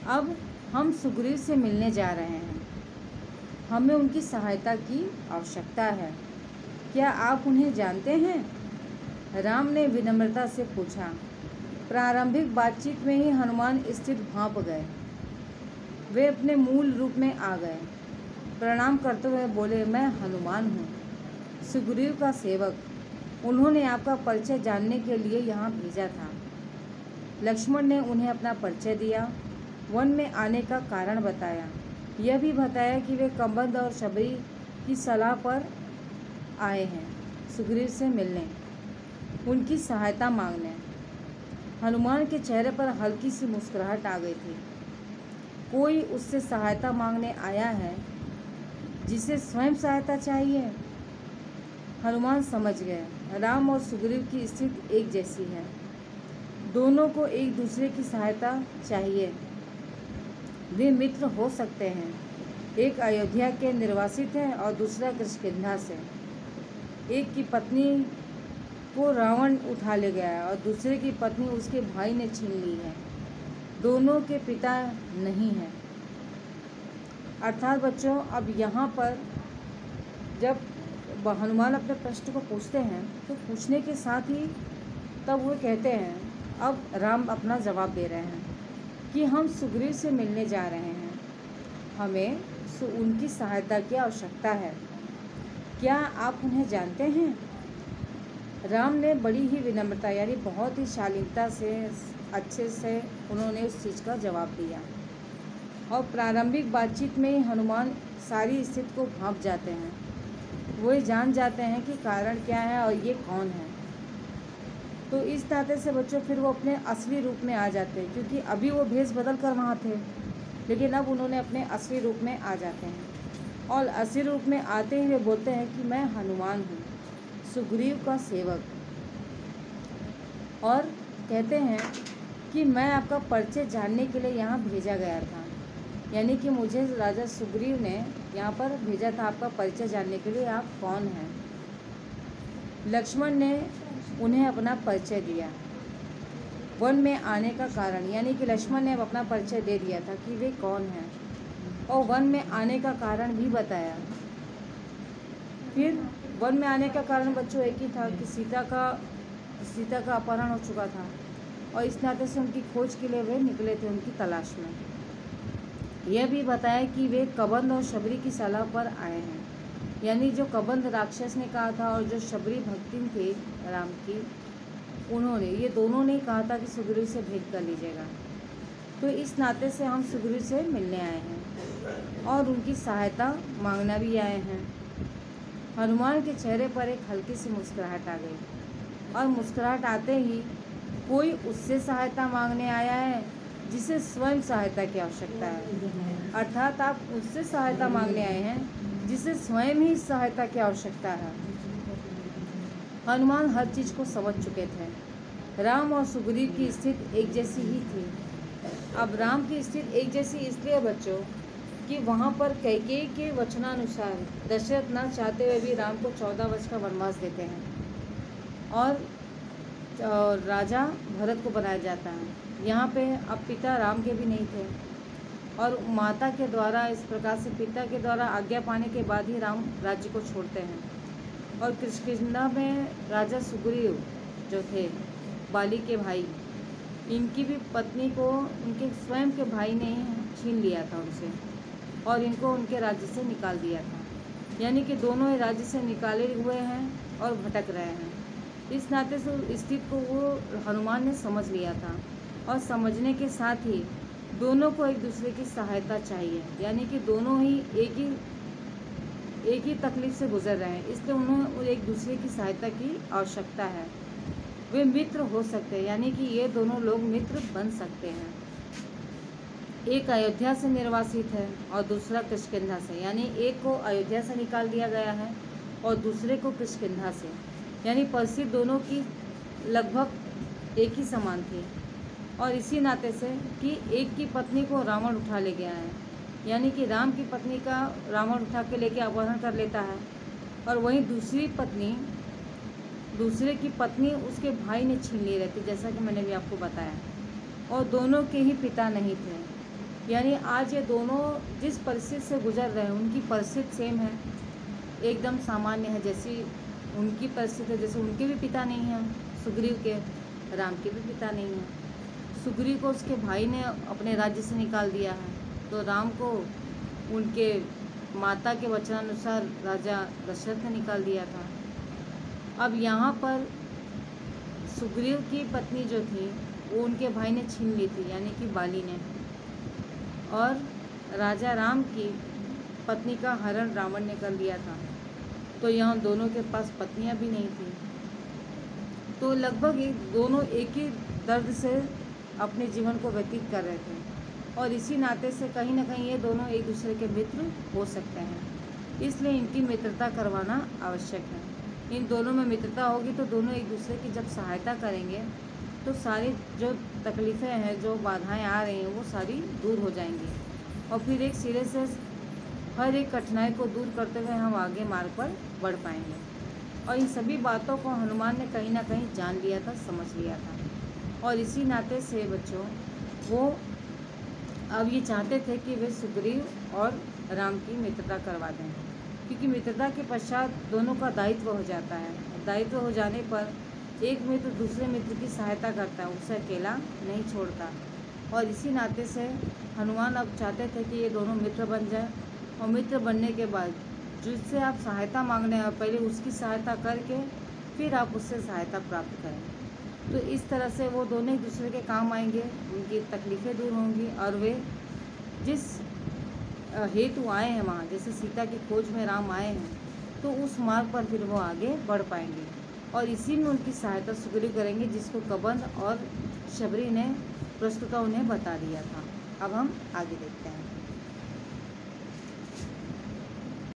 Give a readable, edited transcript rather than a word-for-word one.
अब हम सुग्रीव से मिलने जा रहे हैं। हमें उनकी सहायता की आवश्यकता है। क्या आप उन्हें जानते हैं? राम ने विनम्रता से पूछा। प्रारंभिक बातचीत में ही हनुमान स्थिति भांप गए। वे अपने मूल रूप में आ गए। प्रणाम करते हुए बोले, मैं हनुमान हूँ, सुग्रीव का सेवक। उन्होंने आपका परिचय जानने के लिए यहाँ भेजा था। लक्ष्मण ने उन्हें अपना परिचय दिया, वन में आने का कारण बताया। यह भी बताया कि वे कबंध और शबरी की सलाह पर आए हैं सुग्रीव से मिलने, उनकी सहायता मांगने। हनुमान के चेहरे पर हल्की सी मुस्कुराहट आ गई थी। कोई उससे सहायता मांगने आया है जिसे स्वयं सहायता चाहिए। हनुमान समझ गए, राम और सुग्रीव की स्थिति एक जैसी है। दोनों को एक दूसरे की सहायता चाहिए। वे मित्र हो सकते हैं। एक अयोध्या के निर्वासित है और दूसरा किष्किंधा से। एक की पत्नी को रावण उठा ले गया है और दूसरे की पत्नी उसके भाई ने छीन ली है। दोनों के पिता नहीं हैं। अर्थात बच्चों, अब यहाँ पर जब हनुमान अपने प्रश्न को पूछते हैं तो पूछने के साथ ही तब वो कहते हैं, अब राम अपना जवाब दे रहे हैं कि हम सुग्रीव से मिलने जा रहे हैं। हमें उनकी सहायता की आवश्यकता है। क्या आप उन्हें जानते हैं? राम ने बड़ी ही विनम्रता यानी बहुत ही शालीनता से अच्छे से उन्होंने उस चीज़ का जवाब दिया। और प्रारंभिक बातचीत में ही हनुमान सारी स्थिति को भांप जाते हैं। वो जान जाते हैं कि कारण क्या है और ये कौन है। तो इस नाते से बच्चों फिर वो अपने असली रूप में आ जाते हैं, क्योंकि अभी वो भेष बदल कर वहाँ थे, लेकिन अब उन्होंने अपने असली रूप में आ जाते हैं। और असली रूप में आते ही वे बोलते हैं कि मैं हनुमान हूँ, सुग्रीव का सेवक। और कहते हैं कि मैं आपका परिचय जानने के लिए यहाँ भेजा गया था, यानी कि मुझे राजा सुग्रीव ने यहाँ पर भेजा था आपका परिचय जानने के लिए, आप कौन हैं। लक्ष्मण ने उन्हें अपना परिचय दिया, वन में आने का कारण, यानी कि लक्ष्मण ने अपना परिचय दे दिया था कि वे कौन हैं और वन में आने का कारण भी बताया। फिर वन में आने का कारण बच्चों एक ही था कि सीता का अपहरण हो चुका था और इस नाते से उनकी खोज के लिए वे निकले थे उनकी तलाश में। यह भी बताया कि वे कबंध और शबरी की सलाह पर आए हैं, यानी जो कबंध राक्षस ने कहा था और जो शबरी भक्तिन थे राम की, उन्होंने ये दोनों ने कहा था कि सुग्रीव से भेंट कर लीजिएगा। तो इस नाते से हम सुग्रीव से मिलने आए हैं और उनकी सहायता मांगना भी आए हैं। हनुमान के चेहरे पर एक हल्की सी मुस्कुराहट आ गई और मुस्कुराहट आते ही कोई उससे सहायता मांगने आया है जिसे स्वयं सहायता की आवश्यकता है। अर्थात आप उससे सहायता मांगने आए हैं जिसे स्वयं ही सहायता की आवश्यकता है। हनुमान हर चीज़ को समझ चुके थे। राम और सुग्रीव की स्थिति एक जैसी ही थी। अब राम की स्थिति एक जैसी इसलिए बच्चों कि वहाँ पर कैकेयी के वचनानुसार दशरथ न चाहते हुए भी राम को 14 वर्ष का वनवास देते हैं और राजा भरत को बनाया जाता है। यहाँ पे अब पिता राम के भी नहीं थे और माता के द्वारा इस प्रकार से पिता के द्वारा आज्ञा पाने के बाद ही राम राज्य को छोड़ते हैं। और किष्किंधा में राजा सुग्रीव जो थे बाली के भाई, इनकी भी पत्नी को उनके स्वयं के भाई ने छीन लिया था उनसे और इनको उनके राज्य से निकाल दिया था, यानी कि दोनों ही राज्य से निकाले हुए हैं और भटक रहे हैं। इस नाते से स्थिति को वो हनुमान ने समझ लिया था और समझने के साथ ही दोनों को एक दूसरे की सहायता चाहिए, यानी कि दोनों ही एक ही तकलीफ से गुजर रहे हैं, इसलिए उन्हें एक दूसरे की सहायता की आवश्यकता है। वे मित्र हो सकते हैं, यानी कि ये दोनों लोग मित्र बन सकते हैं। एक अयोध्या से निर्वासित है और दूसरा किष्किंधा से, यानी एक को अयोध्या से निकाल दिया गया है और दूसरे को किष्किंधा से, यानी परिस्थिति दोनों की लगभग एक ही समान थी। और इसी नाते से कि एक की पत्नी को रावण उठा ले गया है, यानी कि राम की पत्नी का रावण उठा के लेके अपहरण कर लेता है और वहीं दूसरे की पत्नी उसके भाई ने छीन ली रहती, जैसा कि मैंने भी आपको बताया। और दोनों के ही पिता नहीं थे, यानी आज ये दोनों जिस परिस्थिति से गुजर रहे हैं उनकी परिस्थिति सेम है, एकदम सामान्य है जैसी उनकी परिस्थिति है। जैसे उनके भी पिता नहीं हैं, सुग्रीव के, राम के भी पिता नहीं हैं। सुग्रीव को उसके भाई ने अपने राज्य से निकाल दिया है, तो राम को उनके माता के वचनानुसार राजा दशरथ ने निकाल दिया था। अब यहाँ पर सुग्रीव की पत्नी जो थी वो उनके भाई ने छीन ली थी, यानी कि बाली ने, और राजा राम की पत्नी का हरण रावण ने कर लिया था। तो यहाँ दोनों के पास पत्नियाँ भी नहीं थी, तो लगभग दोनों एक ही दर्द से अपने जीवन को व्यतीत कर रहे थे, और इसी नाते से कहीं ना कहीं ये दोनों एक दूसरे के मित्र हो सकते हैं। इसलिए इनकी मित्रता करवाना आवश्यक है। इन दोनों में मित्रता होगी तो दोनों एक दूसरे की जब सहायता करेंगे तो सारी जो तकलीफ़ें हैं, जो बाधाएं आ रही हैं, वो सारी दूर हो जाएंगी, और फिर एक सिरे से हर एक कठिनाई को दूर करते हुए हम आगे मार्ग पर बढ़ पाएंगे। और इन सभी बातों को हनुमान ने कहीं ना कहीं जान लिया था, समझ लिया था, और इसी नाते से बच्चों वो अब ये चाहते थे कि वे सुग्रीव और राम की मित्रता करवा दें, क्योंकि मित्रता के पश्चात दोनों का दायित्व हो जाता है। दायित्व हो जाने पर एक मित्र दूसरे मित्र की सहायता करता है, उसे अकेला नहीं छोड़ता। और इसी नाते से हनुमान अब चाहते थे कि ये दोनों मित्र बन जाए, और मित्र बनने के बाद जिससे आप सहायता मांगने हैं पहले उसकी सहायता करके फिर आप उससे सहायता प्राप्त करें। तो इस तरह से वो दोनों एक दूसरे के काम आएंगे, उनकी तकलीफ़ें दूर होंगी, और वे जिस हेतु आए हैं वहाँ, जैसे सीता की खोज में राम आए हैं, तो उस मार्ग पर फिर वो आगे बढ़ पाएंगे, और इसी में उनकी सहायता सुग्रीव करेंगे, जिसको कबंध और शबरी ने प्रस्तुता उन्हें बता दिया था। अब हम आगे देखते हैं।